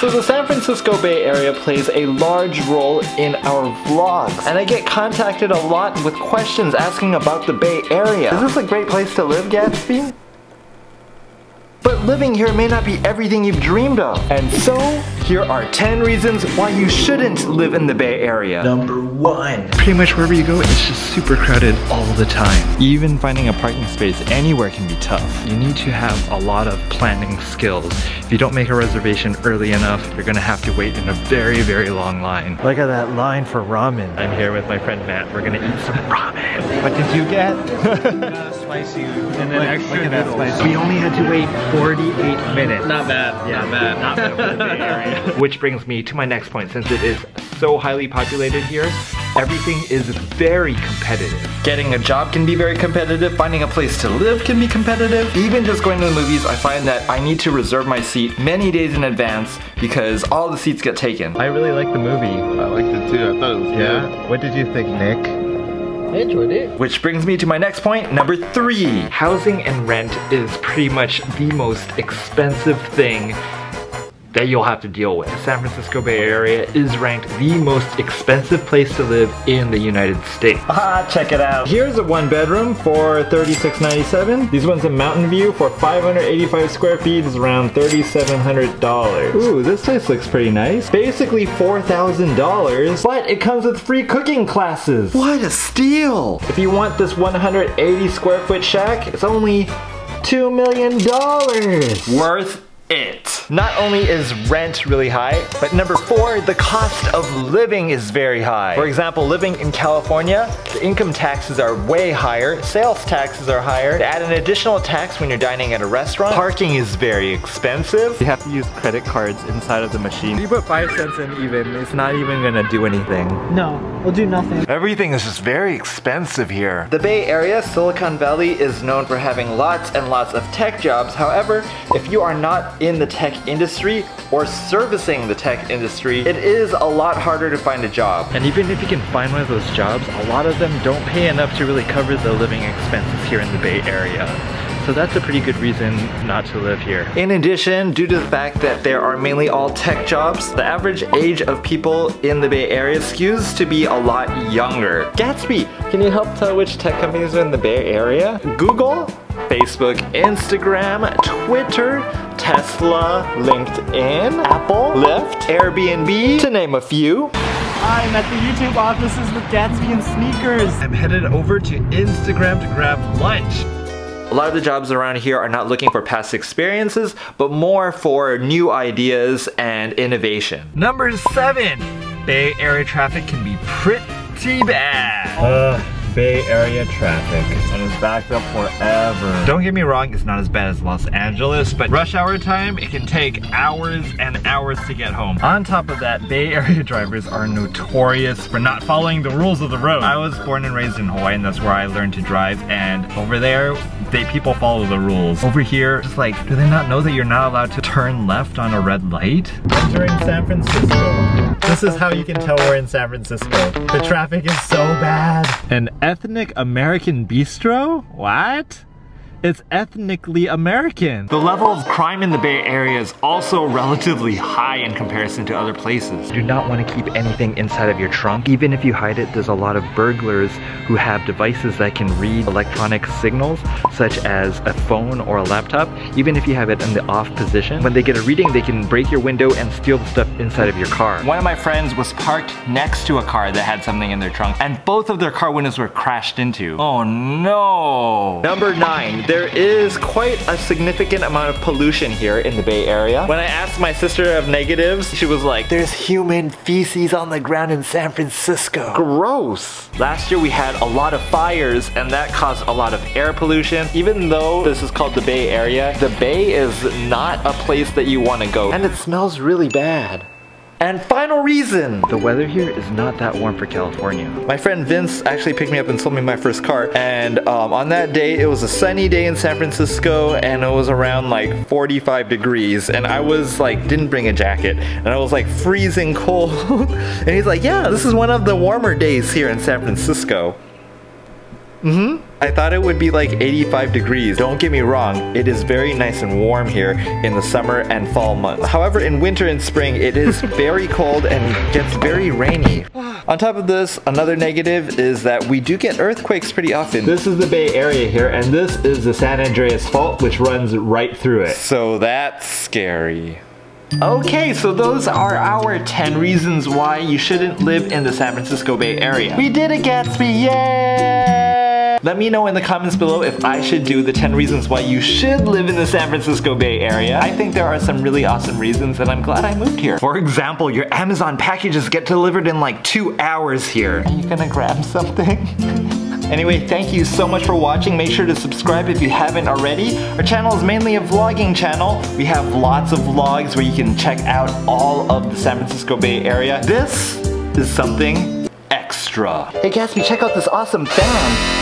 So the San Francisco Bay Area plays a large role in our vlogs, and I get contacted a lot with questions asking about the Bay Area. Is this a great place to live, Gatsby? But living here may not be everything you've dreamed of. And so, here are 10 reasons why you shouldn't live in the Bay Area. Number 1. Pretty much wherever you go, it's just super crowded all the time. Even finding a parking space anywhere can be tough. You need to have a lot of planning skills. If you don't make a reservation early enough, you're gonna have to wait in a very, very long line. Look at that line for ramen. I'm here with my friend Matt. We're gonna eat some ramen. What did you get? Spicy and then extra noodles. We only had to wait 48 minutes. Not bad. Yeah, not bad for the Bay Area. Which brings me to my next point. Since it is so highly populated here, everything is very competitive. Getting a job can be very competitive. Finding a place to live can be competitive. Even just going to the movies, I find that I need to reserve my seat many days in advance because all the seats get taken. I really like the movie. I liked it too. I thought it was good. What did you think, Nick? I enjoyed it. Which brings me to my next point, number 3. Housing and rent is pretty much the most expensive thing that you'll have to deal with. The San Francisco Bay Area is ranked the most expensive place to live in the United States. Ah, check it out. Here's a 1-bedroom for $36.97. These ones in Mountain View for 585 square feet is around $3,700. Ooh, this place looks pretty nice. Basically $4,000, but it comes with free cooking classes. What a steal! If you want this 180 square foot shack, it's only $2 million. Worth it. Not only is rent really high, but number 4, the cost of living is very high. For example, living in California, the income taxes are way higher, sales taxes are higher. To add an additional tax when you're dining at a restaurant, parking is very expensive. You have to use credit cards inside of the machine. If you put 5 cents in even, it's not even gonna do anything. No, we'll do nothing. Everything is just very expensive here. The Bay Area, Silicon Valley, is known for having lots and lots of tech jobs. However, if you are not in the tech industry or servicing the tech industry, it is a lot harder to find a job. And even if you can find one of those jobs, a lot of them don't pay enough to really cover the living expenses here in the Bay Area. So that's a pretty good reason not to live here. In addition, due to the fact that there are mainly all tech jobs, the average age of people in the Bay Area skews to be a lot younger. Gatsby, can you help tell which tech companies are in the Bay Area? Google, Facebook, Instagram, Twitter, Tesla, LinkedIn, Apple, Lyft, Airbnb, to name a few. I'm at the YouTube offices with Gatsby and Sneakers. I'm headed over to Instagram to grab lunch. A lot of the jobs around here are not looking for past experiences, but more for new ideas and innovation. Number 7, Bay Area traffic can be pretty bad. Bay Area traffic, and it's backed up forever. Don't get me wrong, it's not as bad as Los Angeles, but rush hour time, it can take hours and hours to get home. On top of that, Bay Area drivers are notorious for not following the rules of the road. I was born and raised in Hawaii, and that's where I learned to drive, and over there, people follow the rules. Over here, it's like, do they not know that you're not allowed to turn left on a red light? Entering San Francisco. This is how you can tell we're in San Francisco. The traffic is so bad. An ethnic American bistro? What? It's ethnically American. The level of crime in the Bay Area is also relatively high in comparison to other places. You do not want to keep anything inside of your trunk. Even if you hide it, there's a lot of burglars who have devices that can read electronic signals, such as a phone or a laptop. Even if you have it in the off position, when they get a reading, they can break your window and steal the stuff inside of your car. One of my friends was parked next to a car that had something in their trunk, and both of their car windows were crashed into. Oh no! Number 9. There is quite a significant amount of pollution here in the Bay Area. When I asked my sister of negatives, she was like, there's human feces on the ground in San Francisco. Gross. Last year we had a lot of fires, and that caused a lot of air pollution. Even though this is called the Bay Area, the Bay is not a place that you want to go, and it smells really bad. And final reason, the weather here is not that warm for California. My friend Vince actually picked me up and sold me my first car, and on that day it was a sunny day in San Francisco, and it was around like 45 degrees, and I was like, didn't bring a jacket, and I was like freezing cold. And he's like, yeah, this is one of the warmer days here in San Francisco. I thought it would be like 85 degrees. Don't get me wrong, it is very nice and warm here in the summer and fall months. However, in winter and spring, it is very cold and gets very rainy. On top of this, another negative is that we do get earthquakes pretty often. This is the Bay Area here, and this is the San Andreas Fault, which runs right through it. So that's scary. Okay, so those are our 10 reasons why you shouldn't live in the San Francisco Bay Area. We did it, Gatsby, yay! Let me know in the comments below if I should do the 10 reasons why you should live in the San Francisco Bay Area. I think there are some really awesome reasons and I'm glad I moved here. For example, your Amazon packages get delivered in like 2 hours here. Are you gonna grab something? Anyway, thank you so much for watching. Make sure to subscribe if you haven't already. Our channel is mainly a vlogging channel. We have lots of vlogs where you can check out all of the San Francisco Bay Area. This is something extra. Hey Gatsby, check out this awesome fan.